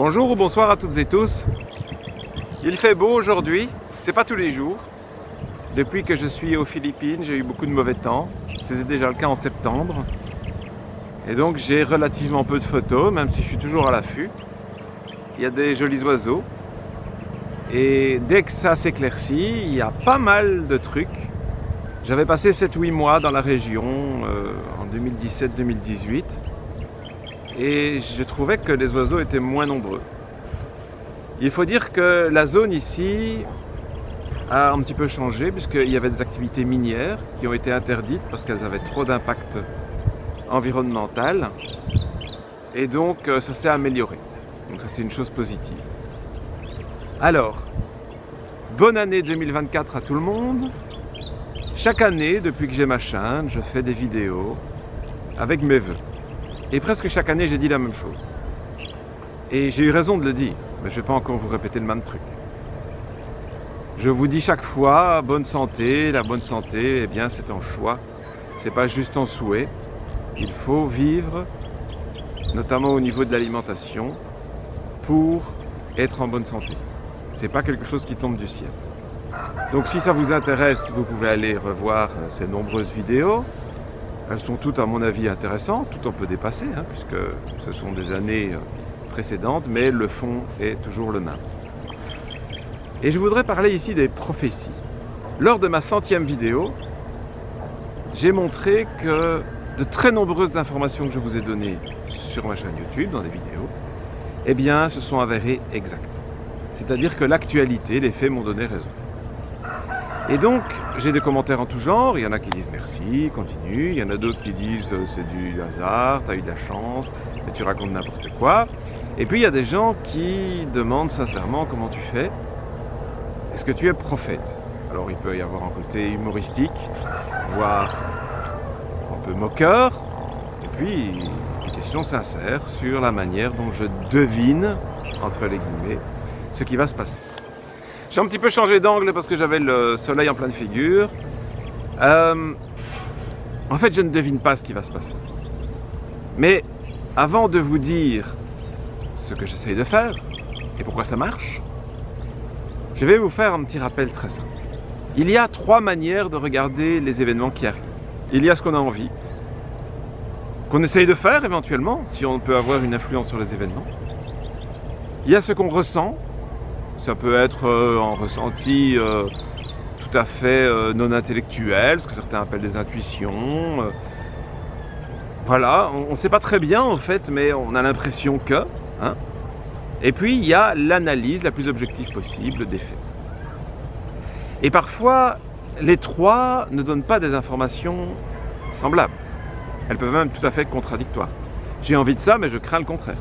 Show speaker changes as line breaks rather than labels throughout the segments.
Bonjour ou bonsoir à toutes et tous. Il fait beau aujourd'hui, c'est pas tous les jours. Depuis que je suis aux Philippines, j'ai eu beaucoup de mauvais temps. C'était déjà le cas en septembre. Et donc j'ai relativement peu de photos, même si je suis toujours à l'affût. Il y a des jolis oiseaux. Et dès que ça s'éclaircit, il y a pas mal de trucs. J'avais passé 7-8 mois dans la région en 2017-2018. Et je trouvais que les oiseaux étaient moins nombreux. Il faut dire que la zone ici a un petit peu changé puisqu'il y avait des activités minières qui ont été interdites parce qu'elles avaient trop d'impact environnemental. Et donc ça s'est amélioré. Donc ça c'est une chose positive. Alors, bonne année 2024 à tout le monde. Chaque année, depuis que j'ai ma chaîne, je fais des vidéos avec mes vœux. Et presque chaque année, j'ai dit la même chose. Et j'ai eu raison de le dire, mais je ne vais pas encore vous répéter le même truc. Je vous dis chaque fois, bonne santé. La bonne santé, eh bien, c'est un choix. C'est pas juste un souhait. Il faut vivre, notamment au niveau de l'alimentation, pour être en bonne santé. C'est pas quelque chose qui tombe du ciel. Donc si ça vous intéresse, vous pouvez aller revoir ces nombreuses vidéos. Elles sont toutes à mon avis intéressantes, tout un peu dépassées, puisque ce sont des années précédentes, mais le fond est toujours le même. Et je voudrais parler ici des prophéties. Lors de ma 100e vidéo, j'ai montré que de très nombreuses informations que je vous ai données sur ma chaîne YouTube, dans des vidéos, eh bien, se sont avérées exactes. C'est-à-dire que l'actualité, les faits m'ont donné raison. Et donc, j'ai des commentaires en tout genre, il y en a qui disent merci, continue, il y en a d'autres qui disent c'est du hasard, t'as eu de la chance, mais tu racontes n'importe quoi. Et puis il y a des gens qui demandent sincèrement comment tu fais, est-ce que tu es prophète? Alors il peut y avoir un côté humoristique, voire un peu moqueur, et puis des questions sincères sur la manière dont je devine, entre les guillemets, ce qui va se passer. J'ai un petit peu changé d'angle parce que j'avais le soleil en pleine figure. En fait, je ne devine pas ce qui va se passer. Mais avant de vous dire ce que j'essaye de faire et pourquoi ça marche, je vais vous faire un petit rappel très simple. Il y a 3 manières de regarder les événements qui arrivent. Il y a ce qu'on a envie, qu'on essaye de faire éventuellement, si on peut avoir une influence sur les événements. Il y a ce qu'on ressent. Ça peut être un ressenti tout à fait non intellectuel, ce que certains appellent des intuitions. Voilà, on ne sait pas très bien en fait, mais on a l'impression que. Et puis il y a l'analyse la plus objective possible des faits. Et parfois, les 3 ne donnent pas des informations semblables. Elles peuvent même être tout à fait contradictoires. J'ai envie de ça, mais je crains le contraire.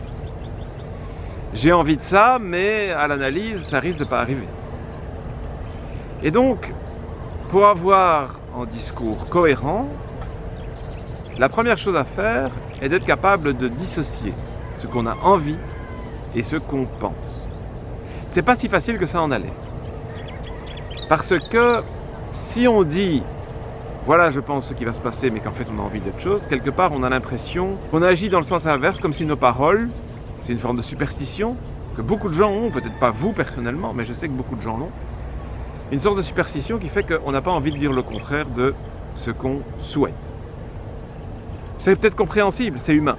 J'ai envie de ça, mais à l'analyse, ça risque de ne pas arriver. Et donc, pour avoir un discours cohérent, la première chose à faire est d'être capable de dissocier ce qu'on a envie et ce qu'on pense. C'est pas si facile que ça en aller. Parce que si on dit « voilà, je pense ce qui va se passer », mais qu'en fait on a envie d'autre chose, quelque part on a l'impression qu'on agit dans le sens inverse, comme si nos paroles, c'est une forme de superstition que beaucoup de gens ont, peut-être pas vous personnellement, mais je sais que beaucoup de gens l'ont. Une sorte de superstition qui fait qu'on n'a pas envie de dire le contraire de ce qu'on souhaite. C'est peut-être compréhensible, c'est humain.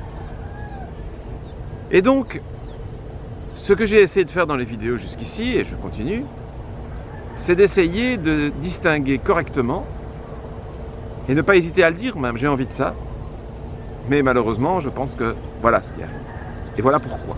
Et donc, ce que j'ai essayé de faire dans les vidéos jusqu'ici, et je continue, c'est d'essayer de distinguer correctement, et ne pas hésiter à le dire, même j'ai envie de ça, mais malheureusement, je pense que voilà ce qui arrive. Et voilà pourquoi.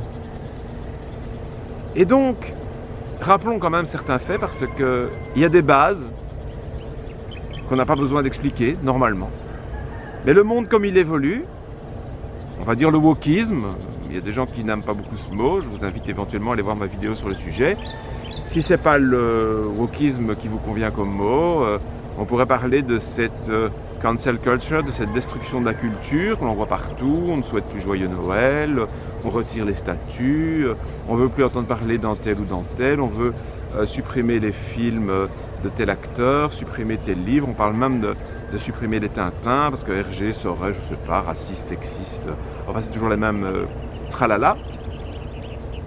Et donc, rappelons quand même certains faits parce qu'il y a des bases qu'on n'a pas besoin d'expliquer, normalement. Mais le monde comme il évolue, on va dire le wokisme, il y a des gens qui n'aiment pas beaucoup ce mot, je vous invite éventuellement à aller voir ma vidéo sur le sujet. Si ce n'est pas le wokisme qui vous convient comme mot, on pourrait parler de cette cancel culture, de cette destruction de la culture, qu'on en voit partout, on ne souhaite plus joyeux Noël, on retire les statues, on ne veut plus entendre parler d'un tel ou d'un tel, on veut supprimer les films de tel acteur, supprimer tel livre, on parle même de supprimer les Tintins, parce que Hergé serait, je ne sais pas, raciste, sexiste, enfin c'est toujours les mêmes tralala.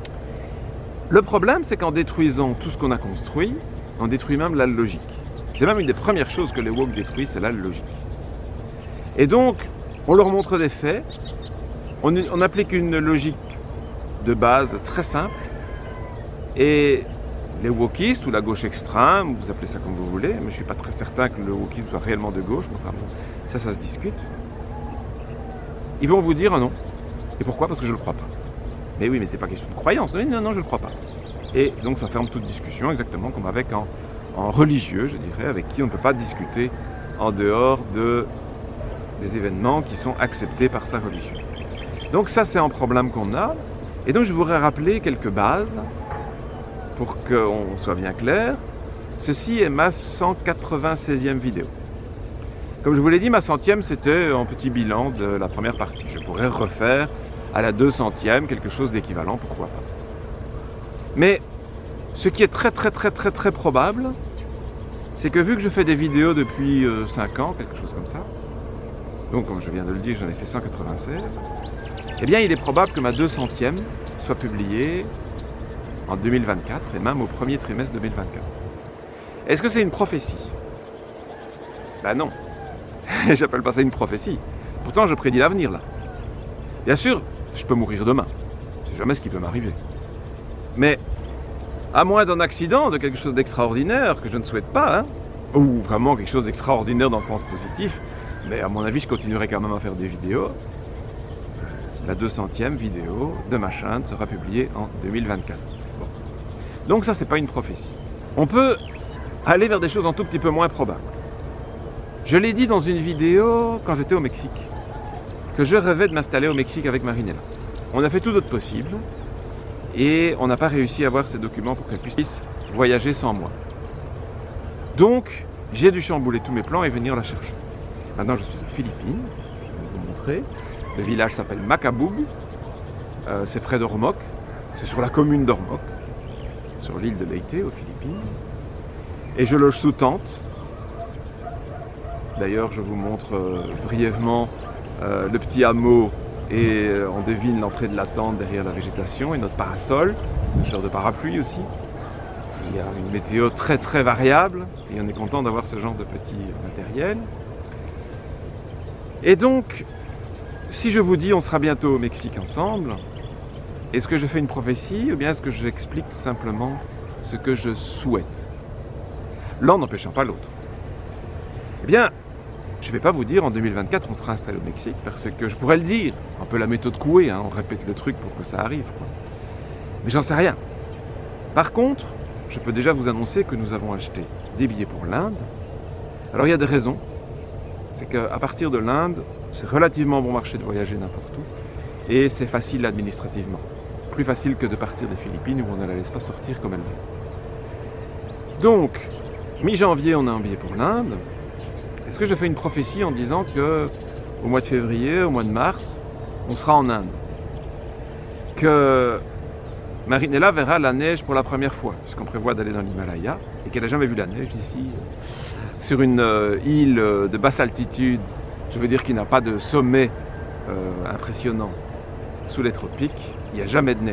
Le problème, c'est qu'en détruisant tout ce qu'on a construit, on détruit même la logique. C'est même une des premières choses que les woke détruisent, c'est la logique. Et donc, on leur montre des faits, on applique une logique de base très simple, et les wokistes ou la gauche extrême, vous appelez ça comme vous voulez, mais je ne suis pas très certain que le wokisme soit réellement de gauche, mais enfin bon, ça se discute. Ils vont vous dire non. Et pourquoi? Parce que je ne le crois pas. Mais oui, mais c'est pas question de croyance. Non, non, je ne le crois pas. Et donc ça ferme toute discussion, exactement comme avec en religieux, je dirais, avec qui on ne peut pas discuter en dehors des événements qui sont acceptés par sa religion. Donc ça, c'est un problème qu'on a. Et donc je voudrais rappeler quelques bases pour qu'on soit bien clair. Ceci est ma 196e vidéo. Comme je vous l'ai dit, ma 100e, c'était un petit bilan de la première partie. Je pourrais refaire à la 200e quelque chose d'équivalent, pourquoi pas. Mais ce qui est très probable, c'est que vu que je fais des vidéos depuis 5 ans, quelque chose comme ça, donc comme je viens de le dire, j'en ai fait 196, eh bien il est probable que ma 200e soit publiée en 2024 et même au premier trimestre 2024. Est-ce que c'est une prophétie? Ben non, j'appelle pas ça une prophétie. Pourtant je prédis l'avenir là. Bien sûr, je peux mourir demain, je sais jamais ce qui peut m'arriver. Mais à moins d'un accident, de quelque chose d'extraordinaire que je ne souhaite pas, hein, ou vraiment quelque chose d'extraordinaire dans le sens positif, mais à mon avis je continuerai quand même à faire des vidéos. La 200e vidéo de ma chaîne sera publiée en 2024. Bon. Donc ça, c'est pas une prophétie. On peut aller vers des choses un tout petit peu moins probables. Je l'ai dit dans une vidéo quand j'étais au Mexique, que je rêvais de m'installer au Mexique avec Marinella. On a fait tout notre possible et on n'a pas réussi à avoir ces documents pour qu'elle puisse voyager sans moi. Donc, j'ai dû chambouler tous mes plans et venir la chercher. Maintenant, je suis aux Philippines, je vais vous montrer. Le village s'appelle Macabug, c'est près d'Ormoc, c'est sur la commune d'Ormoc, sur l'île de Leyte aux Philippines. Et je loge sous tente. D'ailleurs, je vous montre brièvement le petit hameau et on devine l'entrée de la tente derrière la végétation et notre parasol, une sorte de parapluie aussi. Il y a une météo très variable et on est content d'avoir ce genre de petit matériel. Et donc, si je vous dis on sera bientôt au Mexique ensemble, est-ce que je fais une prophétie ou bien est-ce que j'explique simplement ce que je souhaite? L'un n'empêchant pas l'autre. Eh bien, je ne vais pas vous dire en 2024 on sera installé au Mexique parce que je pourrais le dire, un peu la méthode Coué, hein, on répète le truc pour que ça arrive, quoi. Mais j'en sais rien. Par contre, je peux déjà vous annoncer que nous avons acheté des billets pour l'Inde. Alors il y a des raisons. C'est qu'à partir de l'Inde, c'est relativement bon marché de voyager n'importe où et c'est facile administrativement. Plus facile que de partir des Philippines où on ne la laisse pas sortir comme elle veut. Donc, mi-janvier, on a un billet pour l'Inde. Est-ce que je fais une prophétie en disant que au mois de février, au mois de mars, on sera en Inde? Que Marinella verra la neige pour la première fois, puisqu'on prévoit d'aller dans l'Himalaya et qu'elle n'a jamais vu la neige ici, sur une île de basse altitude. Je veux dire qu'il n'a pas de sommet impressionnant sous les tropiques, il n'y a jamais de neige.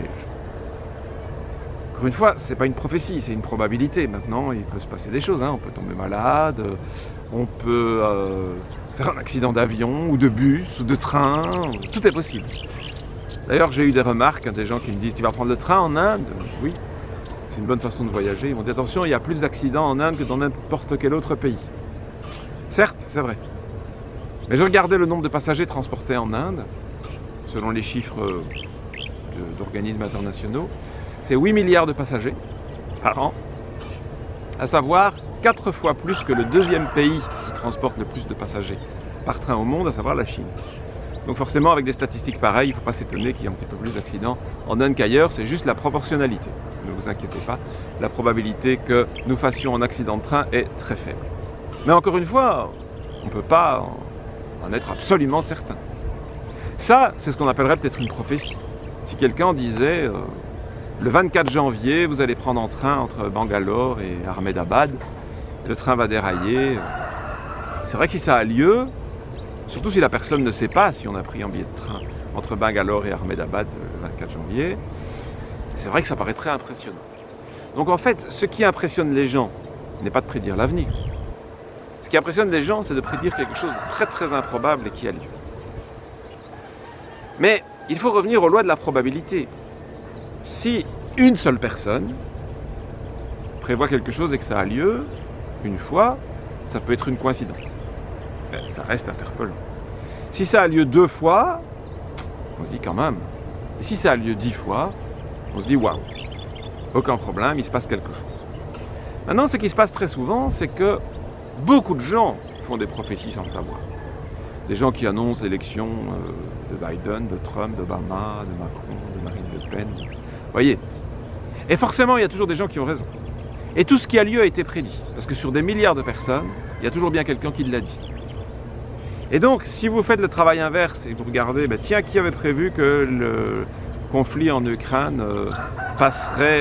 Encore une fois, ce n'est pas une prophétie, c'est une probabilité. Maintenant, il peut se passer des choses, hein. On peut tomber malade, on peut faire un accident d'avion, ou de bus, ou de train, tout est possible. D'ailleurs, j'ai eu des remarques, hein, des gens qui me disent « Tu vas prendre le train en Inde ?» Oui, c'est une bonne façon de voyager. Ils m'ont dit « Attention, il y a plus d'accidents en Inde que dans n'importe quel autre pays. » Certes, c'est vrai. Mais je regardais le nombre de passagers transportés en Inde, selon les chiffres d'organismes internationaux, c'est 8 milliards de passagers par an, à savoir 4 fois plus que le deuxième pays qui transporte le plus de passagers par train au monde, à savoir la Chine. Donc forcément, avec des statistiques pareilles, il ne faut pas s'étonner qu'il y ait un petit peu plus d'accidents en Inde qu'ailleurs, c'est juste la proportionnalité. Ne vous inquiétez pas, la probabilité que nous fassions un accident de train est très faible. Mais encore une fois, on ne peut pas en être absolument certain. Ça, c'est ce qu'on appellerait peut-être une prophétie. Si quelqu'un disait le 24 janvier, vous allez prendre un train entre Bangalore et Ahmedabad, le train va dérailler. C'est vrai que si ça a lieu, surtout si la personne ne sait pas si on a pris un billet de train entre Bangalore et Ahmedabad le 24 janvier, C'est vrai que ça paraît très impressionnant. Donc en fait, ce qui impressionne les gens n'est pas de prédire l'avenir. Ce qui impressionne les gens, c'est de prédire quelque chose de très très improbable et qui a lieu. Mais il faut revenir aux lois de la probabilité. Si une seule personne prévoit quelque chose et que ça a lieu, une fois, ça peut être une coïncidence. Mais ça reste interpellant. Si ça a lieu 2 fois, on se dit quand même. Et si ça a lieu 10 fois, on se dit waouh, aucun problème, il se passe quelque chose. Maintenant, ce qui se passe très souvent, c'est que beaucoup de gens font des prophéties sans le savoir. Des gens qui annoncent l'élection de Biden, de Trump, d'Obama, de Macron, de Marine Le Pen. Vous voyez. Et forcément, il y a toujours des gens qui ont raison. Et tout ce qui a lieu a été prédit. Parce que sur des milliards de personnes, il y a toujours bien quelqu'un qui l'a dit. Et donc, si vous faites le travail inverse et vous regardez, ben tiens, qui avait prévu que le conflit en Ukraine passerait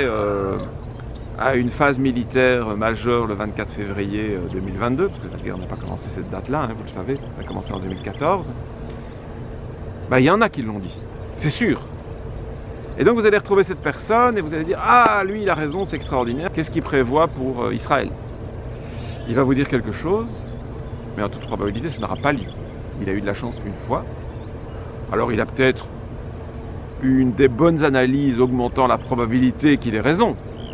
à une phase militaire majeure le 24 février 2022, parce que la guerre n'a pas commencé cette date-là, hein, vous le savez, elle a commencé en 2014. Ben, il y en a qui l'ont dit, c'est sûr. Et donc vous allez retrouver cette personne et vous allez dire « Ah, lui, il a raison, c'est extraordinaire. Qu'est-ce qu'il prévoit pour Israël ?» Il va vous dire quelque chose, mais en toute probabilité, ça n'aura pas lieu. Il a eu de la chance une fois. Alors il a peut-être une des bonnes analyses augmentant la probabilité qu'il ait raison.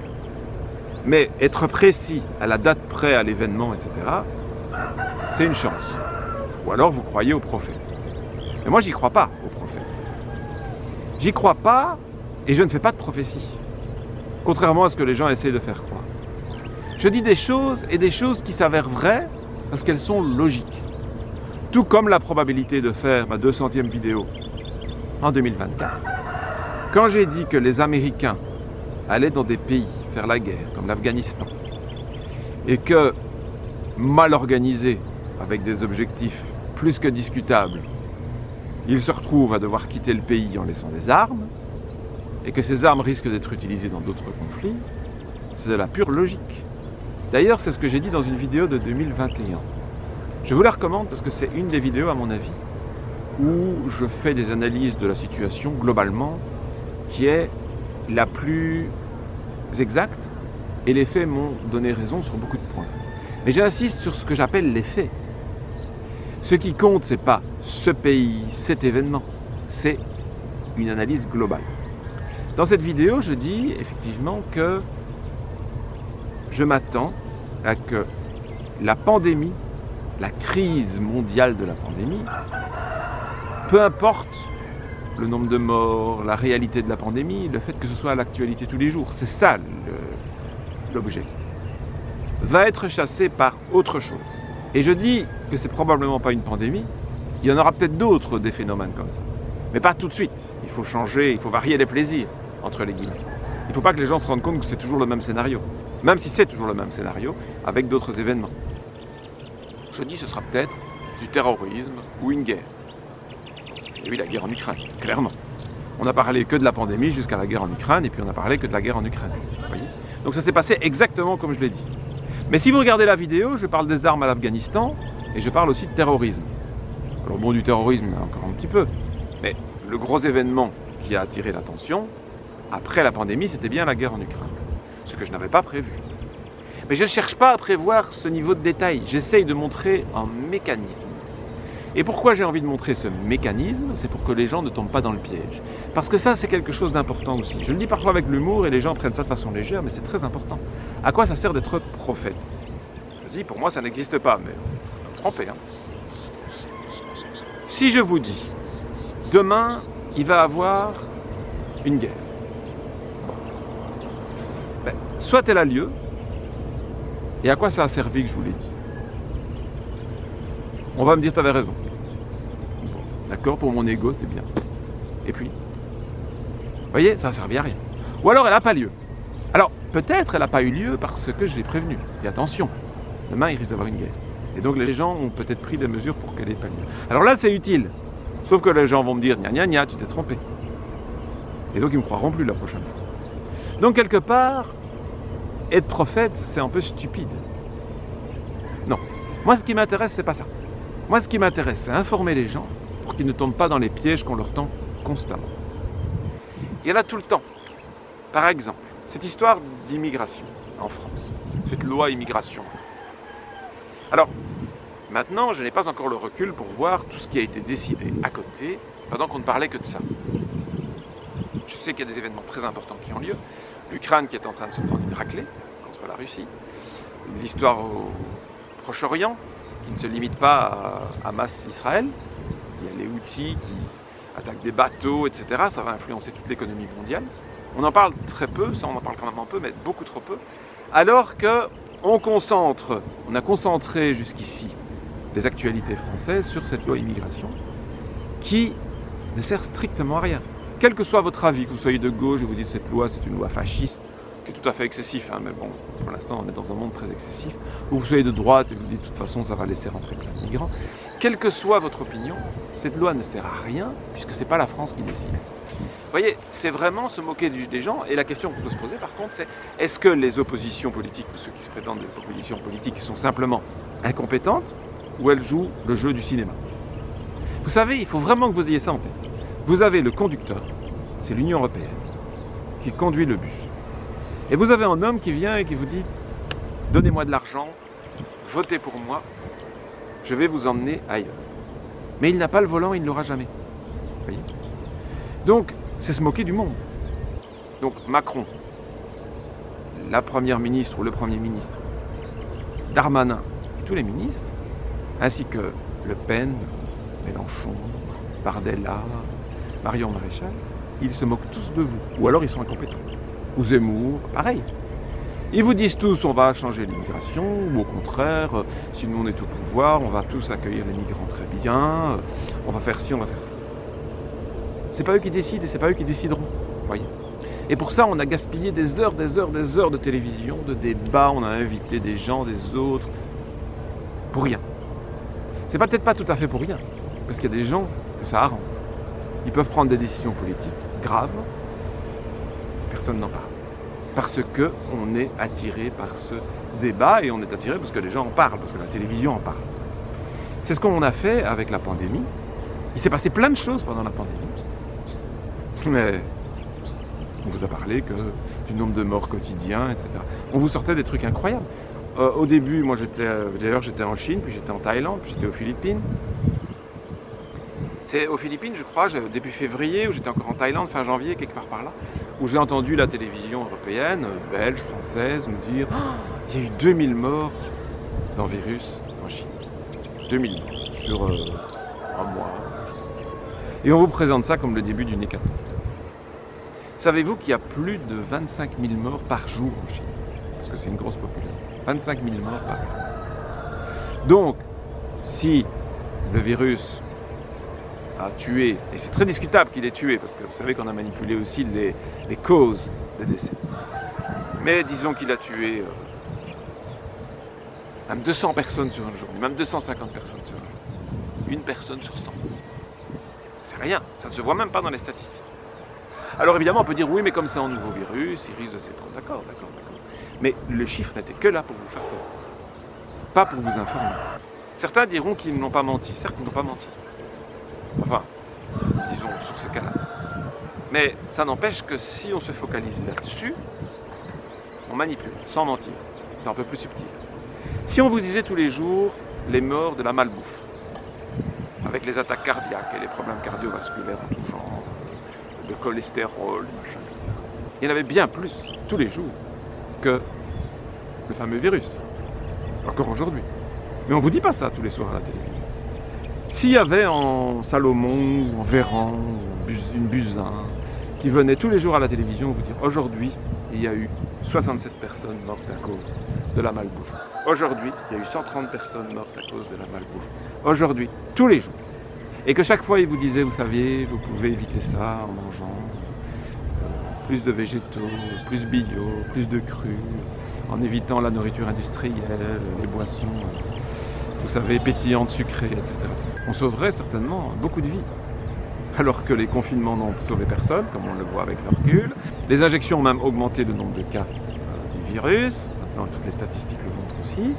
Mais être précis à la date près, à l'événement, etc., c'est une chance. Ou alors vous croyez au prophète. Mais moi, j'y crois pas au prophète. J'y crois pas et je ne fais pas de prophétie. Contrairement à ce que les gens essayent de faire croire. Je dis des choses et des choses qui s'avèrent vraies parce qu'elles sont logiques. Tout comme la probabilité de faire ma 200e vidéo en 2024. Quand j'ai dit que les Américains allaient dans des pays faire la guerre, comme l'Afghanistan, et que, mal organisés, avec des objectifs plus que discutables, ils se retrouvent à devoir quitter le pays en laissant des armes, et que ces armes risquent d'être utilisées dans d'autres conflits, c'est de la pure logique. D'ailleurs, c'est ce que j'ai dit dans une vidéo de 2021. Je vous la recommande parce que c'est une des vidéos, à mon avis, où je fais des analyses de la situation globalement, qui est la plus exacte, et les faits m'ont donné raison sur beaucoup de points. Mais j'insiste sur ce que j'appelle les faits. Ce qui compte, c'est pas ce pays, cet événement, c'est une analyse globale. Dans cette vidéo, je dis effectivement que je m'attends à que la pandémie, la crise mondiale de la pandémie, peu importe le nombre de morts, la réalité de la pandémie, le fait que ce soit à l'actualité tous les jours, c'est ça l'objet, va être chassé par autre chose. Et je dis que c'est probablement pas une pandémie, il y en aura peut-être d'autres des phénomènes comme ça. Mais pas tout de suite, il faut changer, il faut varier les plaisirs, entre les guillemets. Il ne faut pas que les gens se rendent compte que c'est toujours le même scénario, même si c'est toujours le même scénario, avec d'autres événements. Je dis que ce sera peut-être du terrorisme ou une guerre. Il y a eu la guerre en Ukraine, clairement. On n'a parlé que de la pandémie jusqu'à la guerre en Ukraine, et puis on n'a parlé que de la guerre en Ukraine. Vous voyez ? Donc ça s'est passé exactement comme je l'ai dit. Mais si vous regardez la vidéo, je parle des armes à l'Afghanistan, et je parle aussi de terrorisme. Alors bon, du terrorisme, il y en a encore un petit peu. Mais le gros événement qui a attiré l'attention, après la pandémie, c'était bien la guerre en Ukraine. Ce que je n'avais pas prévu. Mais je ne cherche pas à prévoir ce niveau de détail. J'essaye de montrer un mécanisme. Et pourquoi j'ai envie de montrer ce mécanisme? C'est pour que les gens ne tombent pas dans le piège. Parce que ça, c'est quelque chose d'important aussi. Je le dis parfois avec l'humour et les gens prennent ça de façon légère, mais c'est très important. À quoi ça sert d'être prophète? Je dis, pour moi, ça n'existe pas, mais on peut me tromper. Hein. Si je vous dis, demain, il va y avoir une guerre. Bon. Ben, soit elle a lieu, et à quoi ça a servi que je vous l'ai dit? On va me dire, tu avais raison. Bon, d'accord, pour mon ego, c'est bien. Et puis, vous voyez, ça n'a servi à rien. Ou alors, elle n'a pas lieu. Alors, peut-être elle n'a pas eu lieu parce que je l'ai prévenu. Et attention, demain, il risque d'avoir une guerre. Et donc, les gens ont peut-être pris des mesures pour qu'elle n'ait pas lieu. Alors là, c'est utile. Sauf que les gens vont me dire, gna gna gna, tu t'es trompé. Et donc, ils ne me croiront plus la prochaine fois. Donc, quelque part, être prophète, c'est un peu stupide. Non. Moi, ce qui m'intéresse, c'est pas ça. Moi, ce qui m'intéresse, c'est informer les gens pour qu'ils ne tombent pas dans les pièges qu'on leur tend constamment. Il y en a tout le temps. Par exemple, cette histoire d'immigration en France, cette loi immigration. Alors, maintenant, je n'ai pas encore le recul pour voir tout ce qui a été décidé à côté, pendant qu'on ne parlait que de ça. Je sais qu'il y a des événements très importants qui ont lieu. L'Ukraine qui est en train de se prendre une raclée contre la Russie. L'histoire au Proche-Orient, qui ne se limite pas à Hamas-Israël. Il y a les Houthis qui attaquent des bateaux, etc. Ça va influencer toute l'économie mondiale. On en parle très peu, ça on en parle quand même un peu, mais beaucoup trop peu. Alors qu'on a concentré jusqu'ici les actualités françaises sur cette loi immigration qui ne sert strictement à rien. Quel que soit votre avis, que vous soyez de gauche et vous dites que cette loi c'est une loi fasciste, qui est tout à fait excessif, hein, mais bon, pour l'instant on est dans un monde très excessif, ou vous soyez de droite et vous dites de toute façon ça va laisser rentrer plein de migrants, quelle que soit votre opinion, cette loi ne sert à rien puisque c'est pas la France qui décide. Vous voyez, c'est vraiment se moquer des gens, et la question qu'on peut se poser par contre c'est est-ce que les oppositions politiques, ou ceux qui se prétendent des oppositions politiques, sont simplement incompétentes, ou elles jouent le jeu du cinéma? Vous savez, il faut vraiment que vous ayez ça en tête. Vous avez le conducteur, c'est l'Union européenne, qui conduit le bus. Et vous avez un homme qui vient et qui vous dit « Donnez-moi de l'argent, votez pour moi, je vais vous emmener ailleurs. » Mais il n'a pas le volant, il ne l'aura jamais. Vous voyez ? Donc, c'est se moquer du monde. Donc Macron, la première ministre ou le premier ministre, Darmanin et tous les ministres, ainsi que Le Pen, Mélenchon, Bardella, Marion Maréchal, ils se moquent tous de vous. Ou alors ils sont incompétents. Ou Zemmour, pareil. Ils vous disent tous on va changer l'immigration, ou au contraire, si nous on est au pouvoir, on va tous accueillir les migrants très bien, on va faire ci, on va faire ça. C'est pas eux qui décident et c'est pas eux qui décideront, voyez. Et pour ça, on a gaspillé des heures de télévision, de débats, on a invité des gens, des autres, pour rien. C'est peut-être pas tout à fait pour rien, parce qu'il y a des gens que ça arrange. Ils peuvent prendre des décisions politiques graves, personne n'en parle. Parce qu'on est attiré par ce débat, et on est attiré parce que les gens en parlent, parce que la télévision en parle. C'est ce qu'on a fait avec la pandémie. Il s'est passé plein de choses pendant la pandémie. Mais on vous a parlé du nombre de morts quotidiens, etc. On vous sortait des trucs incroyables. Au début, moi j'étais en Chine, puis j'étais en Thaïlande, puis j'étais aux Philippines. C'est aux Philippines, je crois, début février, où j'étais encore en Thaïlande, fin janvier, quelque part par là, où j'ai entendu la télévision européenne, belge, française, nous dire « Il y a eu 2000 morts dans le virus en Chine. 2000 morts sur un mois. » Et on vous présente ça comme le début d'une hécatombe. Savez-vous qu'il y a plus de 25 000 morts par jour en Chine? Parce que c'est une grosse population. 25 000 morts par jour. Donc, si le virus a tué, et c'est très discutable qu'il ait tué, parce que vous savez qu'on a manipulé aussi les causes des décès. Mais disons qu'il a tué même 200 personnes sur une journée, même 250 personnes sur une journée. Une personne sur 100. C'est rien, ça ne se voit même pas dans les statistiques. Alors évidemment, on peut dire, oui, mais comme c'est un nouveau virus, il risque de s'étendre. D'accord. Mais le chiffre n'était que là pour vous faire peur, pas pour vous informer. Certains diront qu'ils n'ont pas menti. Certes, ils n'ont pas menti. Enfin, disons sur ce cas-là. Mais ça n'empêche que si on se focalise là-dessus, on manipule, sans mentir. C'est un peu plus subtil. Si on vous disait tous les jours les morts de la malbouffe, avec les attaques cardiaques et les problèmes cardiovasculaires en tout genre, de cholestérol, machin, il y en avait bien plus tous les jours que le fameux virus. Encore aujourd'hui. Mais on ne vous dit pas ça tous les soirs à la télévision. S'il y avait en Salomon, ou en Véran, ou une Buzyn, qui venait tous les jours à la télévision vous dire aujourd'hui, il y a eu 67 personnes mortes à cause de la malbouffe. Aujourd'hui, il y a eu 130 personnes mortes à cause de la malbouffe. Aujourd'hui, tous les jours. Et que chaque fois, il vous disait, vous savez, vous pouvez éviter ça en mangeant plus de végétaux, plus bio, plus de cru, en évitant la nourriture industrielle, les boissons, vous savez, pétillantes, sucrées, etc. On sauverait certainement beaucoup de vies. Alors que les confinements n'ont sauvé personne, comme on le voit avec le recul. Les injections ont même augmenté le nombre de cas du virus. Maintenant, toutes les statistiques le montrent aussi.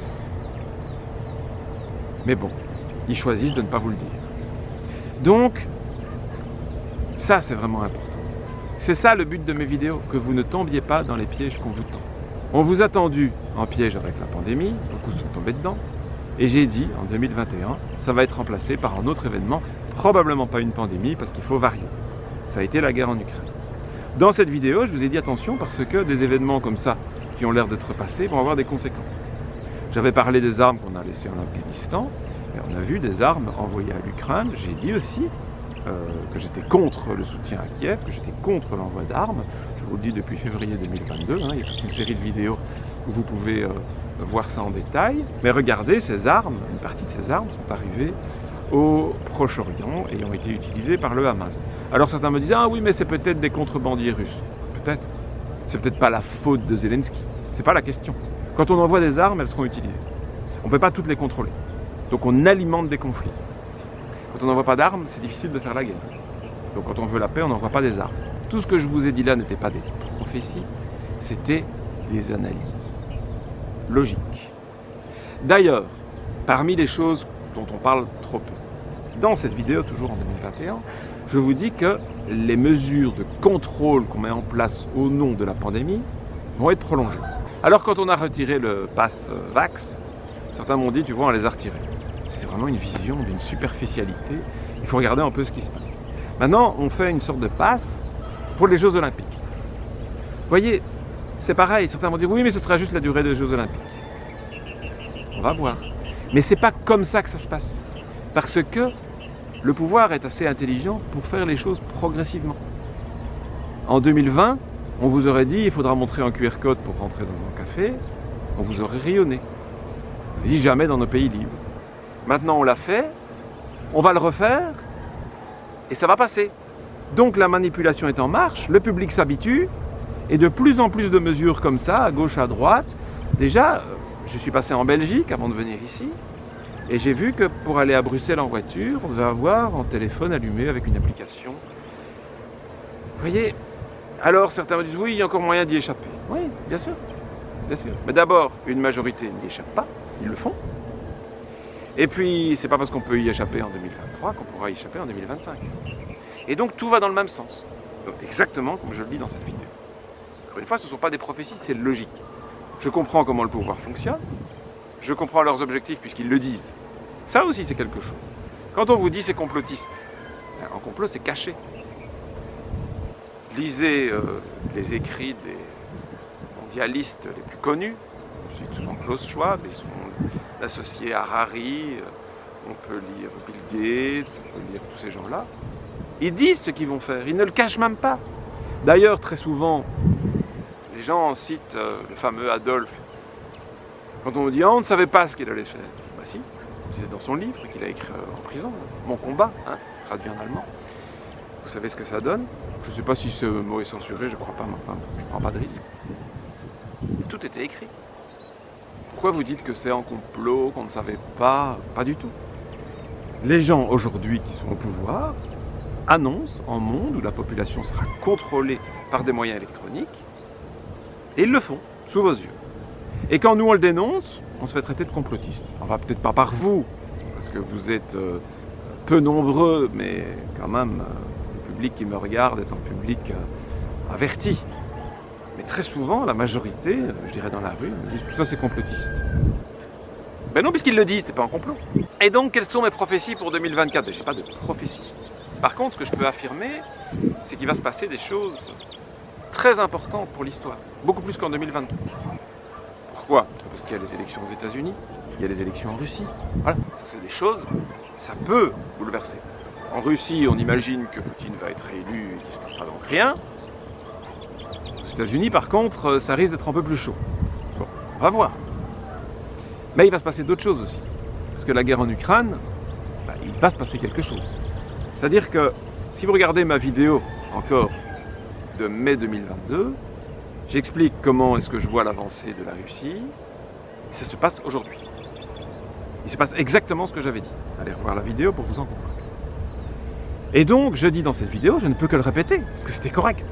Mais bon, ils choisissent de ne pas vous le dire. Donc, ça c'est vraiment important. C'est ça le but de mes vidéos, que vous ne tombiez pas dans les pièges qu'on vous tend. On vous a tendu en piège avec la pandémie, beaucoup sont tombés dedans, et j'ai dit en 2021, ça va être remplacé par un autre événement, probablement pas une pandémie parce qu'il faut varier. Ça a été la guerre en Ukraine. Dans cette vidéo, je vous ai dit attention parce que des événements comme ça, qui ont l'air d'être passés, vont avoir des conséquences. J'avais parlé des armes qu'on a laissées en Afghanistan, et on a vu des armes envoyées à l'Ukraine. J'ai dit aussi que j'étais contre le soutien à Kiev, que j'étais contre l'envoi d'armes. Je vous le dis depuis février 2022, il y a toute une série de vidéos où vous pouvez voir ça en détail. Mais regardez, ces armes, une partie de ces armes sont arrivées au Proche-Orient et ont été utilisées par le Hamas. Alors certains me disent « Ah oui, mais c'est peut-être des contrebandiers russes. » Peut-être. C'est peut-être pas la faute de Zelensky. C'est pas la question. Quand on envoie des armes, elles seront utilisées. On ne peut pas toutes les contrôler. Donc on alimente des conflits. Quand on n'envoie pas d'armes, c'est difficile de faire la guerre. Donc quand on veut la paix, on n'envoie pas des armes. Tout ce que je vous ai dit là n'était pas des prophéties, c'était des analyses logiques. D'ailleurs, parmi les choses dont on parle trop peu, dans cette vidéo, toujours en 2021, je vous dis que les mesures de contrôle qu'on met en place au nom de la pandémie vont être prolongées. Alors quand on a retiré le pass Vax, certains m'ont dit, tu vois, on les a retirés. C'est vraiment une vision d'une superficialité. Il faut regarder un peu ce qui se passe. Maintenant, on fait une sorte de passe pour les Jeux Olympiques. Vous voyez, c'est pareil. Certains vont dire, oui, mais ce sera juste la durée des Jeux Olympiques. On va voir. Mais c'est pas comme ça que ça se passe. Parce que le pouvoir est assez intelligent pour faire les choses progressivement. En 2020, on vous aurait dit, il faudra montrer un QR code pour rentrer dans un café. On vous aurait rayonné. On dit jamais dans nos pays libres. Maintenant, on l'a fait, on va le refaire, et ça va passer. Donc la manipulation est en marche, le public s'habitue, et de plus en plus de mesures comme ça, à gauche, à droite. Déjà, je suis passé en Belgique avant de venir ici, et j'ai vu que pour aller à Bruxelles en voiture, on devait avoir un téléphone allumé avec une application. Vous voyez, alors certains me disent, oui, il y a encore moyen d'y échapper. Oui, bien sûr, bien sûr. Mais d'abord, une majorité n'y échappe pas, ils le font. Et puis, c'est pas parce qu'on peut y échapper en 2023 qu'on pourra y échapper en 2025. Et donc, tout va dans le même sens. Donc, exactement comme je le dis dans cette vidéo. Encore une fois, ce ne sont pas des prophéties, c'est logique. Je comprends comment le pouvoir fonctionne. Je comprends leurs objectifs puisqu'ils le disent. Ça aussi, c'est quelque chose. Quand on vous dit c'est complotiste, en complot, c'est caché. Lisez les écrits des mondialistes les plus connus. C'est souvent Klaus Schwab et son associé Harari, on peut lire Bill Gates, on peut lire tous ces gens-là. Ils disent ce qu'ils vont faire, ils ne le cachent même pas. D'ailleurs, très souvent, les gens citent le fameux Adolphe. Quand on dit « on ne savait pas ce qu'il allait faire », bah si, c'est dans son livre qu'il a écrit en prison, « Mon combat », traduit en allemand. Vous savez ce que ça donne? Je ne sais pas si ce mot est censuré, je ne crois pas, mais enfin, je ne prends pas de risque. Tout était écrit. Pourquoi vous dites que c'est un complot, qu'on ne savait pas? Pas du tout. Les gens aujourd'hui qui sont au pouvoir annoncent un monde où la population sera contrôlée par des moyens électroniques et ils le font, sous vos yeux. Et quand nous on le dénonce, on se fait traiter de complotiste. Enfin peut-être pas par vous, parce que vous êtes peu nombreux, mais quand même le public qui me regarde est un public averti. Mais très souvent, la majorité, je dirais dans la rue, me disent tout ça c'est complotiste. Ben non, puisqu'ils le disent, c'est pas un complot. Et donc, quelles sont mes prophéties pour 2024? Ben, j'ai pas de prophétie. Par contre, ce que je peux affirmer, c'est qu'il va se passer des choses très importantes pour l'histoire, beaucoup plus qu'en 2023. Pourquoi? Parce qu'il y a les élections aux États-Unis, il y a les élections en Russie. Voilà, ça c'est des choses, ça peut bouleverser. En Russie, on imagine que Poutine va être élu et qu'il ne se passera donc rien. Aux États-Unis, par contre, ça risque d'être un peu plus chaud. Bon, on va voir. Mais il va se passer d'autres choses aussi. Parce que la guerre en Ukraine, bah, il va se passer quelque chose. C'est-à-dire que si vous regardez ma vidéo encore de mai 2022, j'explique comment est-ce que je vois l'avancée de la Russie. Et ça se passe aujourd'hui. Il se passe exactement ce que j'avais dit. Allez revoir la vidéo pour vous en convaincre. Et donc, je dis dans cette vidéo, je ne peux que le répéter, parce que c'était correct.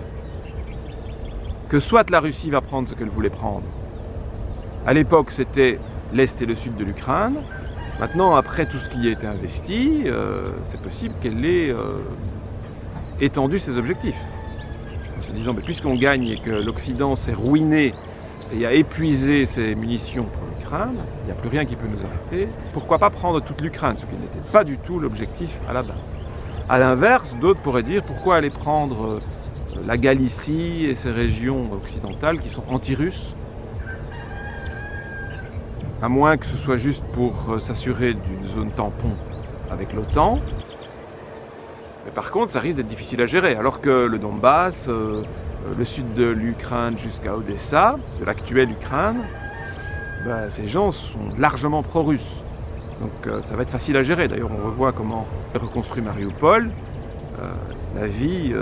Que soit la Russie va prendre ce qu'elle voulait prendre. À l'époque, c'était l'Est et le Sud de l'Ukraine. Maintenant, après tout ce qui a été investi, c'est possible qu'elle ait étendu ses objectifs. se disant mais puisqu'on gagne et que l'Occident s'est ruiné et a épuisé ses munitions pour l'Ukraine, il n'y a plus rien qui peut nous arrêter, pourquoi pas prendre toute l'Ukraine, ce qui n'était pas du tout l'objectif à la base. A l'inverse, d'autres pourraient dire pourquoi aller prendre la Galicie et ces régions occidentales qui sont anti-russes, à moins que ce soit juste pour s'assurer d'une zone tampon avec l'OTAN. Mais par contre, ça risque d'être difficile à gérer, alors que le Donbass, le sud de l'Ukraine jusqu'à Odessa, de l'actuelle Ukraine, ces gens sont largement pro-russes. Donc ça va être facile à gérer. D'ailleurs, on revoit comment reconstruit Mariupol. La vie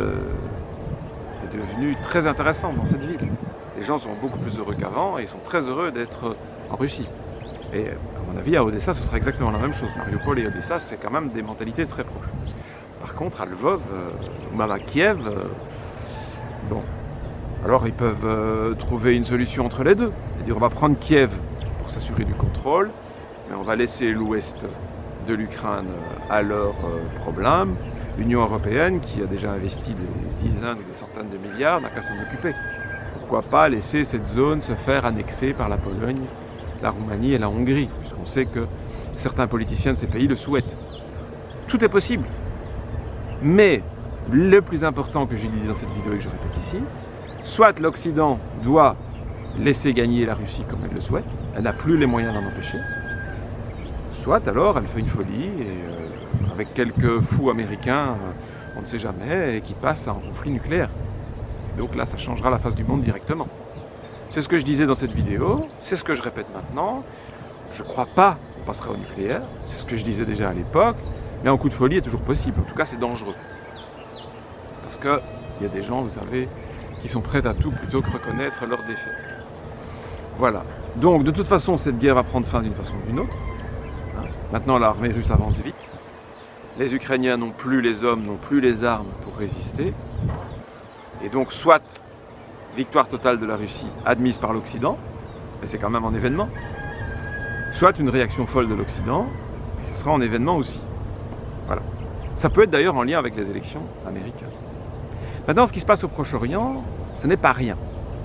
est devenue très intéressante dans cette ville. Les gens sont beaucoup plus heureux qu'avant et ils sont très heureux d'être en Russie. Et à mon avis, à Odessa, ce sera exactement la même chose. Mariupol et Odessa, c'est quand même des mentalités très proches. Par contre, à Lvov, ou même à Kiev, bon, alors ils peuvent trouver une solution entre les deux. C'est-à-dire, on va prendre Kiev pour s'assurer du contrôle, mais on va laisser l'ouest de l'Ukraine à leur problème. L'Union européenne, qui a déjà investi des dizaines ou des centaines de milliards, n'a qu'à s'en occuper. Pourquoi pas laisser cette zone se faire annexer par la Pologne, la Roumanie et la Hongrie, puisqu'on sait que certains politiciens de ces pays le souhaitent. Tout est possible. Mais le plus important que j'ai dit dans cette vidéo et que je répète ici, soit l'Occident doit laisser gagner la Russie comme elle le souhaite, elle n'a plus les moyens d'en empêcher, soit alors elle fait une folie et avec quelques fous américains, on ne sait jamais, et qui passent à un conflit nucléaire. Donc là, ça changera la face du monde directement. C'est ce que je disais dans cette vidéo, c'est ce que je répète maintenant. Je ne crois pas qu'on passera au nucléaire, c'est ce que je disais déjà à l'époque, mais un coup de folie est toujours possible, en tout cas c'est dangereux. Parce qu'il y a des gens, vous savez, qui sont prêts à tout plutôt que reconnaître leur défaite. Voilà. Donc de toute façon, cette guerre va prendre fin d'une façon ou d'une autre. Maintenant, l'armée russe avance vite. Les Ukrainiens n'ont plus les hommes, n'ont plus les armes pour résister. Et donc, soit victoire totale de la Russie admise par l'Occident, et c'est quand même un événement, soit une réaction folle de l'Occident, et ce sera un événement aussi. Voilà. Ça peut être d'ailleurs en lien avec les élections américaines. Maintenant, ce qui se passe au Proche-Orient, ce n'est pas rien.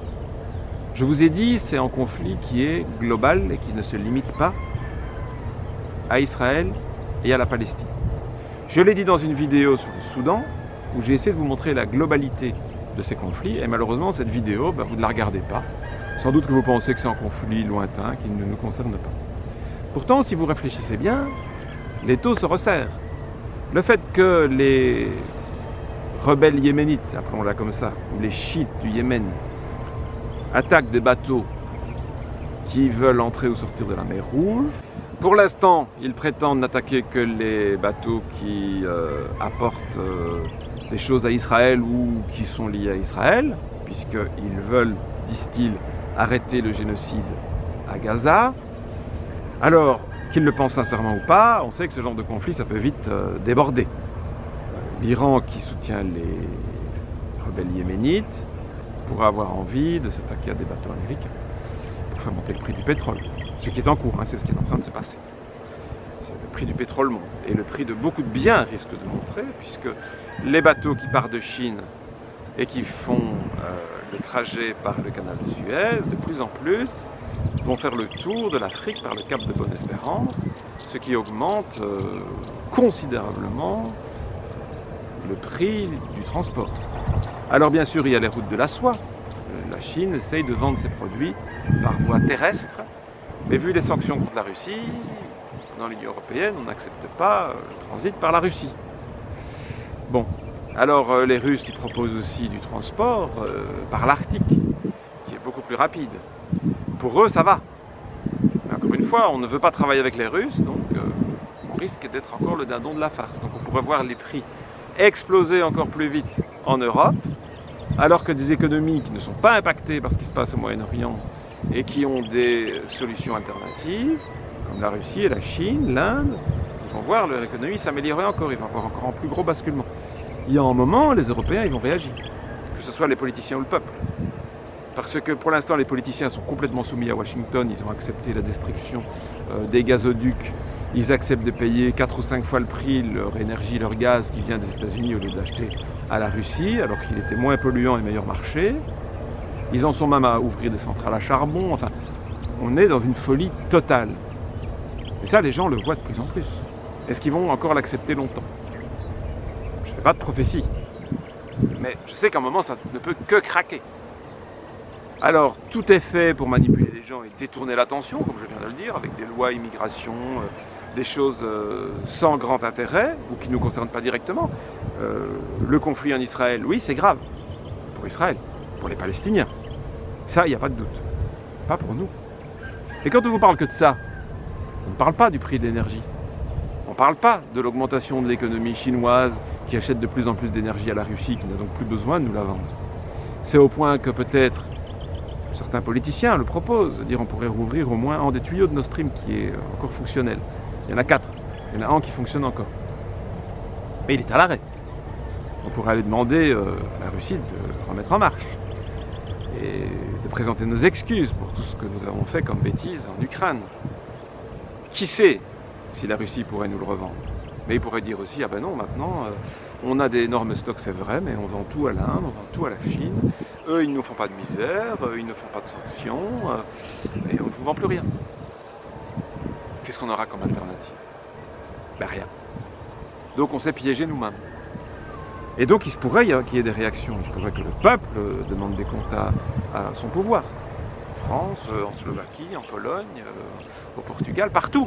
Je vous ai dit, c'est un conflit qui est global et qui ne se limite pas à Israël et à la Palestine. Je l'ai dit dans une vidéo sur le Soudan, où j'ai essayé de vous montrer la globalité de ces conflits, et malheureusement, cette vidéo, vous ne la regardez pas. Sans doute que vous pensez que c'est un conflit lointain, qui ne nous concerne pas. Pourtant, si vous réfléchissez bien, les taux se resserrent. Le fait que les rebelles yéménites, appelons-la comme ça, ou les chiites du Yémen, attaquent des bateaux qui veulent entrer ou sortir de la mer Rouge. Pour l'instant, ils prétendent n'attaquer que les bateaux qui apportent des choses à Israël ou qui sont liés à Israël, puisqu'ils veulent, disent-ils, arrêter le génocide à Gaza. Alors, qu'ils le pensent sincèrement ou pas, on sait que ce genre de conflit, ça peut vite déborder. L'Iran, qui soutient les rebelles yéménites, pourra avoir envie de s'attaquer à des bateaux américains pour faire monter le prix du pétrole. Ce qui est en cours, c'est ce qui est en train de se passer. Le prix du pétrole monte et le prix de beaucoup de biens risque de monter, puisque les bateaux qui partent de Chine et qui font le trajet par le canal de Suez, de plus en plus, vont faire le tour de l'Afrique par le cap de Bonne-Espérance, ce qui augmente considérablement le prix du transport. Alors bien sûr, il y a les routes de la soie. La Chine essaye de vendre ses produits par voie terrestre, mais vu les sanctions contre la Russie, dans l'Union européenne, on n'accepte pas le transit par la Russie. Bon, alors les Russes, ils proposent aussi du transport par l'Arctique, qui est beaucoup plus rapide. Pour eux, ça va. Mais encore une fois, on ne veut pas travailler avec les Russes, donc on risque d'être encore le dindon de la farce. Donc on pourrait voir les prix exploser encore plus vite en Europe, alors que des économies qui ne sont pas impactées par ce qui se passe au Moyen-Orient et qui ont des solutions alternatives, comme la Russie et la Chine, l'Inde, ils vont voir leur économie s'améliorer encore, ils vont avoir encore un plus gros basculement. Il y a un moment, les Européens, ils vont réagir, que ce soit les politiciens ou le peuple. Parce que pour l'instant, les politiciens sont complètement soumis à Washington, ils ont accepté la destruction des gazoducs, ils acceptent de payer 4 ou 5 fois le prix leur énergie, leur gaz qui vient des États-Unis au lieu d'acheter à la Russie, alors qu'il était moins polluant et meilleur marché. Ils en sont même à ouvrir des centrales à charbon. Enfin, on est dans une folie totale. Et ça, les gens le voient de plus en plus. Est-ce qu'ils vont encore l'accepter longtemps? Je ne fais pas de prophétie. Mais je sais qu'à un moment, ça ne peut que craquer. Alors, tout est fait pour manipuler les gens et détourner l'attention, comme je viens de le dire, avec des lois immigration, des choses sans grand intérêt, ou qui ne nous concernent pas directement. Le conflit en Israël, oui, c'est grave. Pour Israël, pour les Palestiniens. Ça, il n'y a pas de doute. Pas pour nous. Et quand on vous parle que de ça, on ne parle pas du prix de l'énergie. On ne parle pas de l'augmentation de l'économie chinoise qui achète de plus en plus d'énergie à la Russie, qui n'a donc plus besoin de nous la vendre. C'est au point que peut-être certains politiciens le proposent, dire on pourrait rouvrir au moins un des tuyaux de Nord Stream qui est encore fonctionnel. Il y en a 4, il y en a un qui fonctionne encore. Mais il est à l'arrêt. On pourrait aller demander à la Russie de remettre en marche et de présenter nos excuses pour tout ce que nous avons fait comme bêtises en Ukraine. Qui sait si la Russie pourrait nous le revendre? Mais il pourrait dire aussi, ah ben non, maintenant, on a d'énormes stocks, c'est vrai, mais on vend tout à l'Inde, on vend tout à la Chine. Eux, ils ne nous font pas de misère, ils ne font pas de sanctions, et on ne vous vend plus rien. Qu'est-ce qu'on aura comme alternative? Ben rien. Donc on s'est piégé nous-mêmes. Et donc il se pourrait qu'il y ait des réactions. Il se pourrait que le peuple demande des comptes à son pouvoir. En France, en Slovaquie, en Pologne, au Portugal, partout.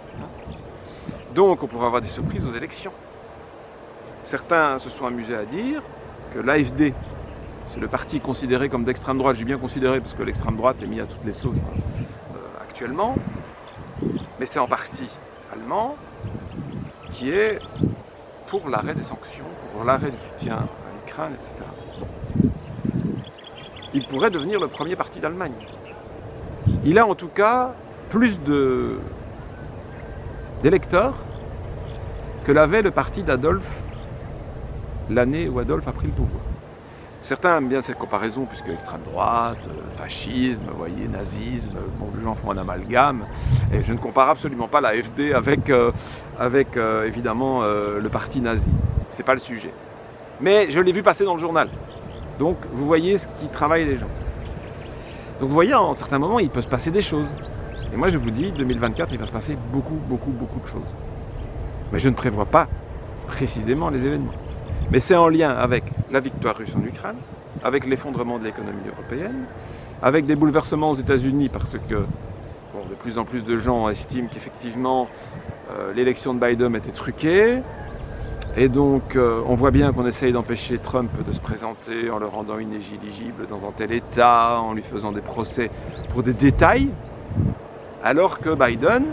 Donc on pourrait avoir des surprises aux élections. Certains se sont amusés à dire que l'AfD, c'est le parti considéré comme d'extrême droite. J'ai bien considéré parce que l'extrême droite est mise à toutes les sauces actuellement. Mais c'est en partie allemand qui est pour l'arrêt des sanctions, pour l'arrêt du soutien à l'Ukraine, etc. Il pourrait devenir le premier parti d'Allemagne. Il a en tout cas plus d'électeurs que l'avait le parti d'Adolphe l'année où Adolphe a pris le pouvoir. Certains aiment bien cette comparaison puisque l'extrême droite, fascisme, vous voyez, nazisme, bon, les gens font un amalgame. Et je ne compare absolument pas la FD avec évidemment le parti nazi. C'est pas le sujet. Mais je l'ai vu passer dans le journal. Donc vous voyez ce qui travaille les gens. Donc vous voyez, en certains moments, il peut se passer des choses. Et moi je vous dis, 2024, il va se passer beaucoup de choses. Mais je ne prévois pas précisément les événements. Mais c'est en lien avec la victoire russe en Ukraine, avec l'effondrement de l'économie européenne, avec des bouleversements aux États-Unis parce que bon, de plus en plus de gens estiment qu'effectivement l'élection de Biden était truquée. Et donc on voit bien qu'on essaye d'empêcher Trump de se présenter en le rendant inéligible dans un tel état, en lui faisant des procès pour des détails, alors que Biden,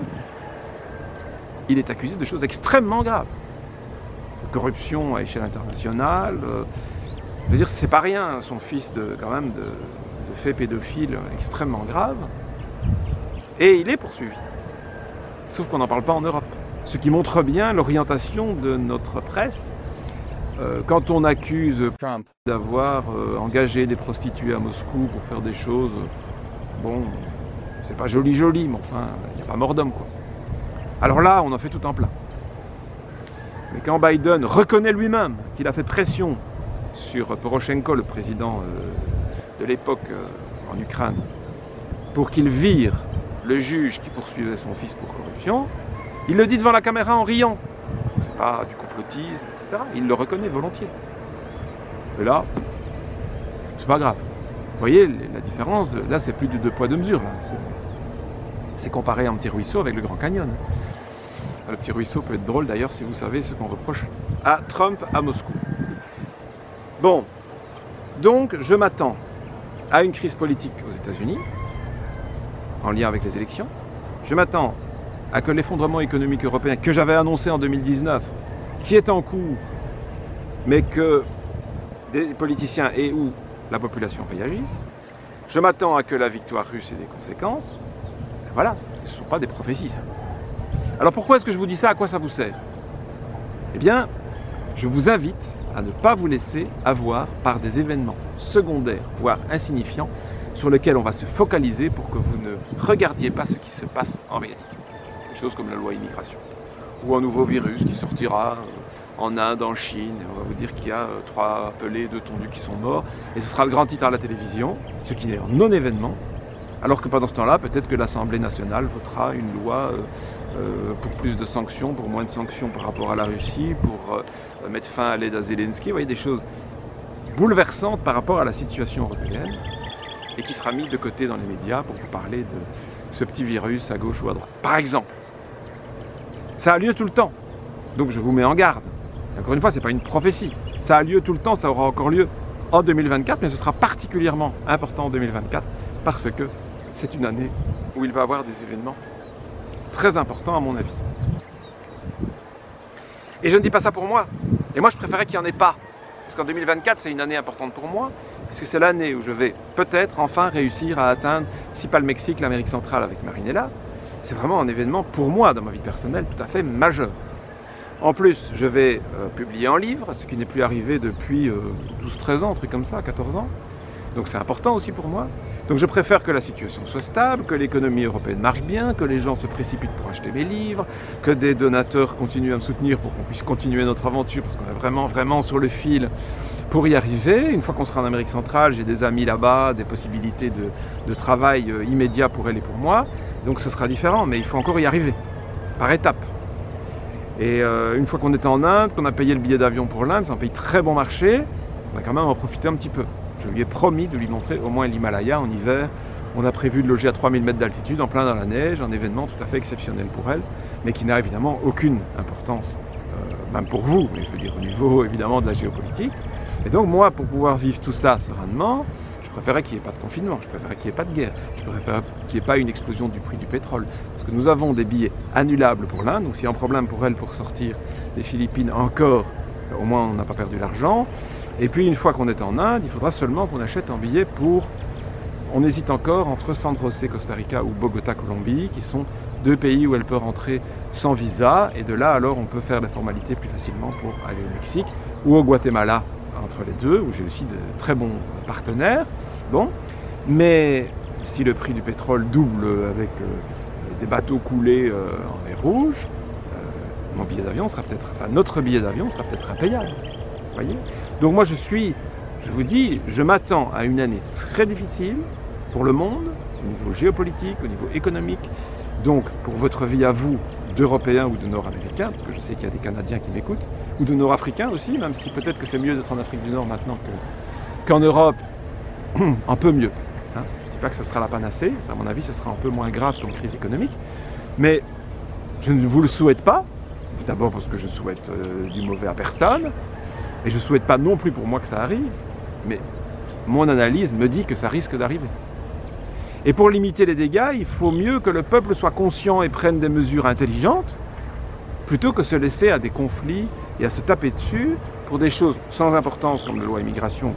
il est accusé de choses extrêmement graves. Corruption à échelle internationale. Je veux dire, c'est pas rien, son fils quand même de faits pédophiles extrêmement graves. Et il est poursuivi. Sauf qu'on n'en parle pas en Europe. Ce qui montre bien l'orientation de notre presse. Quand on accuse Trump d'avoir engagé des prostituées à Moscou pour faire des choses, bon, c'est pas joli, mais enfin, il n'y a pas mort d'homme, quoi. Alors là, on en fait tout un plat. Mais quand Biden reconnaît lui-même qu'il a fait pression sur Poroshenko, le président de l'époque en Ukraine, pour qu'il vire le juge qui poursuivait son fils pour corruption, il le dit devant la caméra en riant. C'est pas du complotisme, etc. Il le reconnaît volontiers. Et là, c'est pas grave. Vous voyez la différence, là c'est plus du deux poids deux mesures. C'est comparé à un petit ruisseau avec le Grand Canyon. Le petit ruisseau peut être drôle d'ailleurs si vous savez ce qu'on reproche à Trump à Moscou. Bon, donc je m'attends à une crise politique aux États-Unis, en lien avec les élections. Je m'attends à que l'effondrement économique européen que j'avais annoncé en 2019, qui est en cours, mais que des politiciens et ou la population réagissent. Je m'attends à que la victoire russe ait des conséquences. Et voilà, ce ne sont pas des prophéties, ça. Alors pourquoi est-ce que je vous dis ça? À quoi ça vous sert? Eh bien, je vous invite à ne pas vous laisser avoir par des événements secondaires, voire insignifiants, sur lesquels on va se focaliser pour que vous ne regardiez pas ce qui se passe en réalité. Des choses comme la loi immigration, ou un nouveau virus qui sortira en Inde, en Chine. On va vous dire qu'il y a 3 pelés, 2 tondus qui sont morts. Et ce sera le grand titre à la télévision, ce qui est un non-événement. Alors que pendant ce temps-là, peut-être que l'Assemblée nationale votera une loi pour plus de sanctions, pour moins de sanctions par rapport à la Russie, pour mettre fin à l'aide à Zelensky. Vous voyez, des choses bouleversantes par rapport à la situation européenne et qui sera mise de côté dans les médias pour vous parler de ce petit virus à gauche ou à droite. Par exemple, ça a lieu tout le temps. Donc je vous mets en garde. Et encore une fois, ce n'est pas une prophétie. Ça a lieu tout le temps, ça aura encore lieu en 2024, mais ce sera particulièrement important en 2024 parce que c'est une année où il va y avoir des événements très importants à mon avis. Et je ne dis pas ça pour moi. Et moi, je préférais qu'il n'y en ait pas. Parce qu'en 2024, c'est une année importante pour moi, puisque c'est l'année où je vais peut-être enfin réussir à atteindre, si pas le Mexique, l'Amérique centrale avec Marinella. C'est vraiment un événement pour moi, dans ma vie personnelle, tout à fait majeur. En plus, je vais publier un livre, ce qui n'est plus arrivé depuis 12-13 ans, un truc comme ça, 14 ans. Donc c'est important aussi pour moi. Donc je préfère que la situation soit stable, que l'économie européenne marche bien, que les gens se précipitent pour acheter mes livres, que des donateurs continuent à me soutenir pour qu'on puisse continuer notre aventure, parce qu'on est vraiment sur le fil pour y arriver. Une fois qu'on sera en Amérique centrale, j'ai des amis là-bas, des possibilités de travail immédiat pour elle et pour moi. Donc ce sera différent, mais il faut encore y arriver, par étapes. Et une fois qu'on est en Inde, qu'on a payé le billet d'avion pour l'Inde, c'est un pays très bon marché, on va quand même en profiter un petit peu. Je lui ai promis de lui montrer au moins l'Himalaya en hiver. On a prévu de loger à 3000 mètres d'altitude, en plein dans la neige, un événement tout à fait exceptionnel pour elle, mais qui n'a évidemment aucune importance, même pour vous, mais je veux dire au niveau évidemment de la géopolitique. Et donc moi, pour pouvoir vivre tout ça sereinement, je préférais qu'il n'y ait pas de confinement, je préférais qu'il n'y ait pas de guerre, je préférais qu'il n'y ait pas une explosion du prix du pétrole. Parce que nous avons des billets annulables pour l'Inde, donc s'il y a un problème pour elle pour sortir des Philippines encore, au moins on n'a pas perdu l'argent. Et puis une fois qu'on est en Inde, il faudra seulement qu'on achète un billet pour... On hésite encore entre San José, Costa Rica ou Bogota, Colombie, qui sont 2 pays où elle peut rentrer sans visa. Et de là, alors, on peut faire des formalités plus facilement pour aller au Mexique ou au Guatemala, entre les deux, où j'ai aussi de très bons partenaires. Bon, mais si le prix du pétrole double avec des bateaux coulés en mer Rouge, mon billet d'avion sera peut-être... Enfin, notre billet d'avion sera peut-être impayable. Vous voyez ? Donc moi je vous dis, je m'attends à une année très difficile pour le monde, au niveau géopolitique, au niveau économique, donc pour votre vie à vous, d'Européens ou de Nord-Américains, parce que je sais qu'il y a des Canadiens qui m'écoutent, ou de Nord-Africains aussi, même si peut-être que c'est mieux d'être en Afrique du Nord maintenant qu'en Europe, un peu mieux. Hein. Je ne dis pas que ce sera la panacée, à mon avis ce sera un peu moins grave comme crise économique, mais je ne vous le souhaite pas, d'abord parce que je souhaite du mauvais à personne, et je ne souhaite pas non plus pour moi que ça arrive, mais mon analyse me dit que ça risque d'arriver. Et pour limiter les dégâts, il faut mieux que le peuple soit conscient et prenne des mesures intelligentes, plutôt que se laisser à des conflits et à se taper dessus pour des choses sans importance comme la loi immigration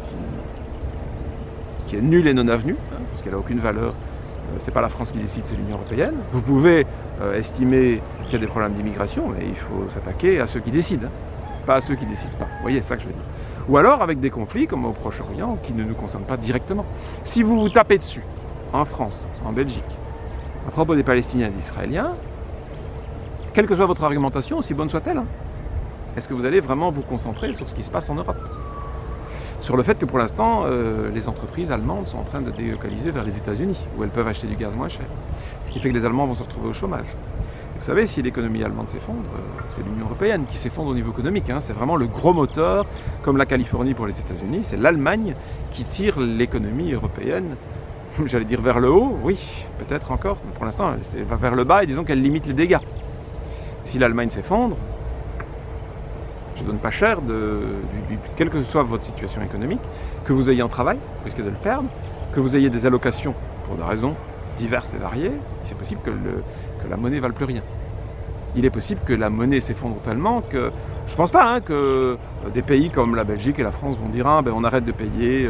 qui est nulle et non avenue, hein, parce qu'elle n'a aucune valeur. C'est pas la France qui décide, c'est l'Union européenne. Vous pouvez estimer qu'il y a des problèmes d'immigration, mais il faut s'attaquer à ceux qui décident. Pas à ceux qui ne décident pas. Vous voyez, c'est ça que je veux dire. Ou alors avec des conflits comme au Proche-Orient qui ne nous concernent pas directement. Si vous vous tapez dessus, en France, en Belgique, à propos des Palestiniens et des Israéliens, quelle que soit votre argumentation, aussi bonne soit-elle, hein, est-ce que vous allez vraiment vous concentrer sur ce qui se passe en Europe? Sur le fait que pour l'instant, les entreprises allemandes sont en train de délocaliser vers les États-Unis, où elles peuvent acheter du gaz moins cher. Ce qui fait que les Allemands vont se retrouver au chômage. Vous savez, si l'économie allemande s'effondre, c'est l'Union européenne qui s'effondre au niveau économique. Hein. C'est vraiment le gros moteur, comme la Californie pour les États-Unis. C'est l'Allemagne qui tire l'économie européenne, j'allais dire vers le haut, oui, peut-être encore. Mais pour l'instant, elle va vers le bas et disons qu'elle limite les dégâts. Si l'Allemagne s'effondre, je ne donne pas cher, quelle que soit votre situation économique, que vous ayez un travail, vous risquez de le perdre, que vous ayez des allocations pour des raisons diverses et variées, c'est possible que la monnaie ne vale plus rien. Il est possible que la monnaie s'effondre tellement que je ne pense pas que des pays comme la Belgique et la France vont dire on arrête de payer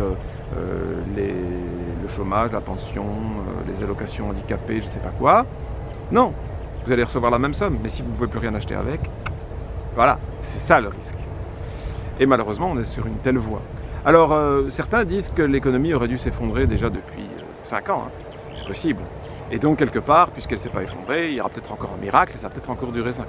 le chômage, la pension, les allocations handicapées, je ne sais pas quoi. Non, vous allez recevoir la même somme, mais si vous ne pouvez plus rien acheter avec, voilà, c'est ça le risque. Et malheureusement, on est sur une telle voie. Alors, certains disent que l'économie aurait dû s'effondrer déjà depuis 5 ans. Hein. C'est possible. Et donc, quelque part, puisqu'elle ne s'est pas effondrée, il y aura peut-être encore un miracle et ça va peut-être encore durer 5 ans.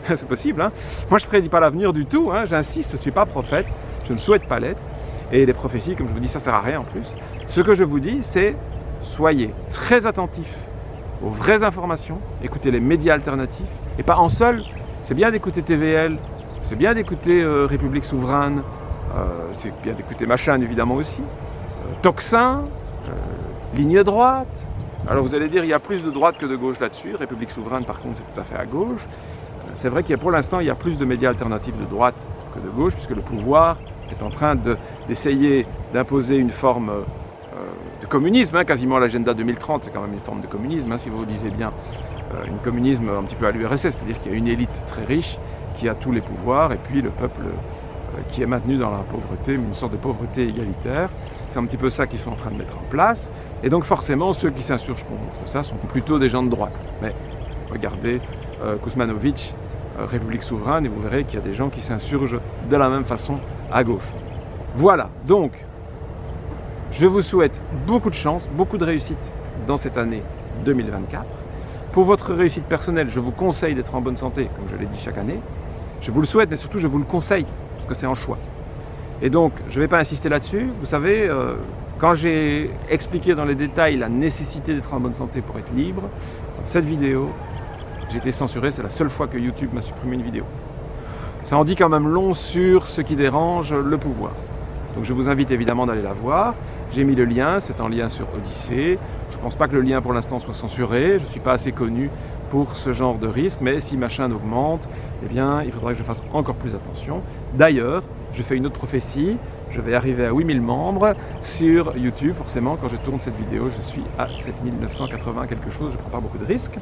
C'est possible, hein. Moi, je ne prédis pas l'avenir du tout, hein. J'insiste, je ne suis pas prophète, je ne souhaite pas l'être. Et les prophéties, comme je vous dis, ça ne sert à rien en plus. Ce que je vous dis, c'est soyez très attentifs aux vraies informations, écoutez les médias alternatifs, et pas en seul. C'est bien d'écouter TVL, c'est bien d'écouter République Souveraine, c'est bien d'écouter ma chaîne évidemment aussi, Tocsin, Ligne Droite. Alors vous allez dire, il y a plus de droite que de gauche là-dessus. République Souveraine, par contre, c'est tout à fait à gauche. C'est vrai qu'il y a pour l'instant, il y a plus de médias alternatifs de droite que de gauche, puisque le pouvoir est en train d'essayer d'imposer une forme de communisme, hein, quasiment l'agenda 2030, c'est quand même une forme de communisme, hein, si vous lisez bien, un communisme un petit peu à l'URSS, c'est-à-dire qu'il y a une élite très riche qui a tous les pouvoirs, et puis le peuple qui est maintenu dans la pauvreté, une sorte de pauvreté égalitaire. C'est un petit peu ça qu'ils sont en train de mettre en place, et donc forcément, ceux qui s'insurgent contre ça sont plutôt des gens de droite. Mais regardez Kuzmanovic, République Souveraine, et vous verrez qu'il y a des gens qui s'insurgent de la même façon à gauche. Voilà, donc, je vous souhaite beaucoup de chance, beaucoup de réussite dans cette année 2024. Pour votre réussite personnelle, je vous conseille d'être en bonne santé, comme je l'ai dit chaque année. Je vous le souhaite, mais surtout je vous le conseille, parce que c'est un choix. Et donc, je ne vais pas insister là-dessus. Vous savez, quand j'ai expliqué dans les détails la nécessité d'être en bonne santé pour être libre, dans cette vidéo, j'ai été censuré, c'est la seule fois que YouTube m'a supprimé une vidéo. Ça en dit quand même long sur ce qui dérange le pouvoir. Donc je vous invite évidemment d'aller la voir. J'ai mis le lien, c'est en lien sur Odyssée. Je ne pense pas que le lien pour l'instant soit censuré, je ne suis pas assez connu pour ce genre de risque, mais si ma chaîne augmente, eh bien il faudra que je fasse encore plus attention. D'ailleurs, je fais une autre prophétie, je vais arriver à 8000 membres sur YouTube. Forcément, quand je tourne cette vidéo, je suis à 7980 quelque chose, je ne prends pas beaucoup de risques.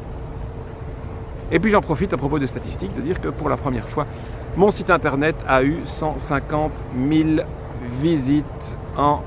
Et puis j'en profite à propos des statistiques de dire que pour la première fois, mon site internet a eu 150 000 visites en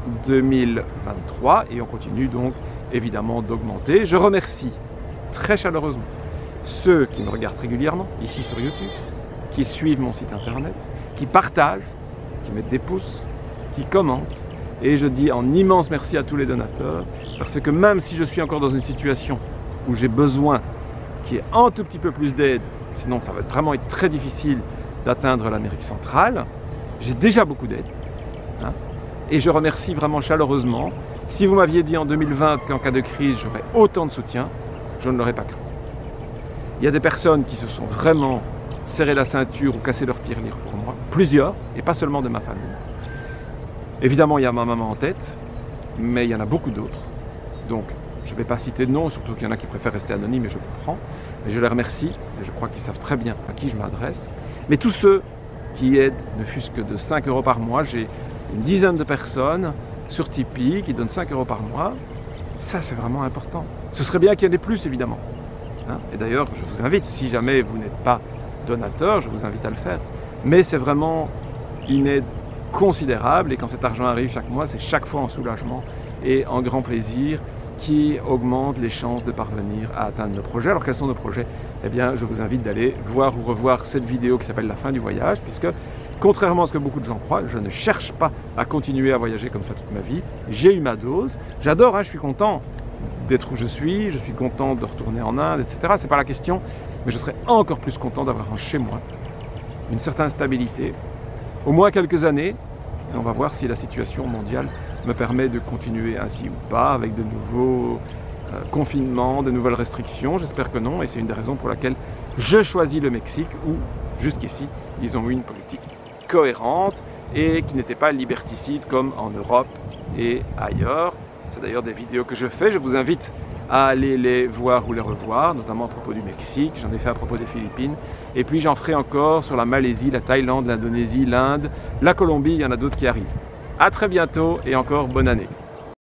2023 et on continue donc évidemment d'augmenter. Je remercie très chaleureusement ceux qui me regardent régulièrement ici sur YouTube, qui suivent mon site internet, qui partagent, qui mettent des pouces, qui commentent. Et je dis en immense merci à tous les donateurs, parce que même si je suis encore dans une situation où j'ai besoin qu'il y ait un tout petit peu plus d'aide, sinon ça va vraiment être très difficile d'atteindre l'Amérique centrale, j'ai déjà beaucoup d'aide. Hein, et je remercie vraiment chaleureusement. Si vous m'aviez dit en 2020 qu'en cas de crise, j'aurais autant de soutien, je ne l'aurais pas cru. Il y a des personnes qui se sont vraiment serré la ceinture ou cassé leur tirelire pour moi, plusieurs, et pas seulement de ma famille. Évidemment, il y a ma maman en tête, mais il y en a beaucoup d'autres. Donc, je ne vais pas citer de nom, surtout qu'il y en a qui préfèrent rester anonymes, et je comprends. Mais je les remercie, et je crois qu'ils savent très bien à qui je m'adresse. Mais tous ceux qui aident, ne fût-ce que de 5 € par mois, j'ai une dizaine de personnes sur Tipeee qui donnent 5 € par mois. Ça, c'est vraiment important. Ce serait bien qu'il y en ait plus, évidemment. Hein, et d'ailleurs, je vous invite, si jamais vous n'êtes pas donateur, je vous invite à le faire. Mais c'est vraiment une aide considérable, et quand cet argent arrive chaque mois, c'est chaque fois en soulagement et en grand plaisir qui augmente les chances de parvenir à atteindre nos projets. Alors quels sont nos projets? Eh bien, je vous invite d'aller voir ou revoir cette vidéo qui s'appelle La fin du voyage, puisque contrairement à ce que beaucoup de gens croient, je ne cherche pas à continuer à voyager comme ça toute ma vie. J'ai eu ma dose. J'adore, hein, je suis content d'être où je suis content de retourner en Inde, etc. C'est pas la question, mais je serais encore plus content d'avoir chez moi une certaine stabilité, au moins quelques années, et on va voir si la situation mondiale me permet de continuer ainsi ou pas, avec de nouveaux confinements, de nouvelles restrictions. J'espère que non, et c'est une des raisons pour laquelle je choisis le Mexique, où jusqu'ici, ils ont eu une politique cohérente et qui n'était pas liberticide comme en Europe et ailleurs. C'est d'ailleurs des vidéos que je fais, je vous invite à aller les voir ou les revoir, notamment à propos du Mexique, j'en ai fait à propos des Philippines, et puis j'en ferai encore sur la Malaisie, la Thaïlande, l'Indonésie, l'Inde, la Colombie, il y en a d'autres qui arrivent. A très bientôt et encore bonne année.